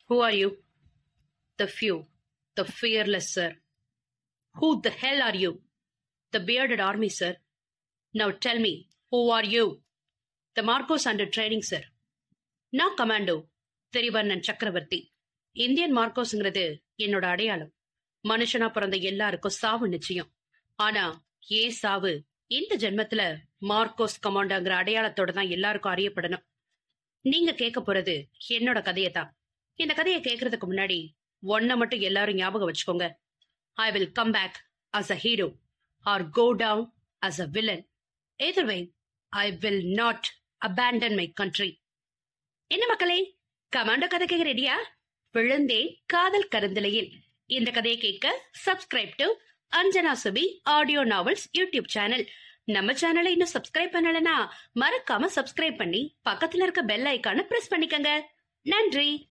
Who are you? The few, the fearless, sir. Who the hell are you? The bearded army, sir. Now tell me, who are you? The Marcos under training, sir. நான் commando Thrivarnan Chakravarthy. Indian மார்க்கோஸ்ங்கிறது என்னோட அடையாளம். மனுஷனா பிறந்த எல்லாருக்கும் சாவு நிச்சயம். ஆனா ஏன் சாவு இந்த ஜென்மத்துல மார்க்கோஸ் கமாண்டோங்கிற அடையாளத்தோட தான் எல்லாருக்கும் அறியப்படணும். நீங்க கேட்க போறது என்னோட கதையை தான். இந்த கதையை கேட்கறதுக்கு முன்னாடி ஒன்ன மட்டும் எல்லாரும் ஞாபகம் வச்சுக்கோங்க. I will come back as a hero or go down as a villain. Either way, I will not abandon my country. என்ன மக்களே, கமாண்டோ கதை கேட்க ரெடியா? விழுந்தே காதல் கருந்தலையில் இந்த கதையை கேட்க subscribe to Anjana Subi audio novels YouTube channel. நம்ம சேனலை இன்னும் சப்ஸ்கிரைப் பண்ணலனா மறக்காம சப்ஸ்கிரைப் பண்ணி பக்கத்துல இருக்க பெல் ஐகானை பிரஸ் பண்ணிக்கங்க. நன்றி.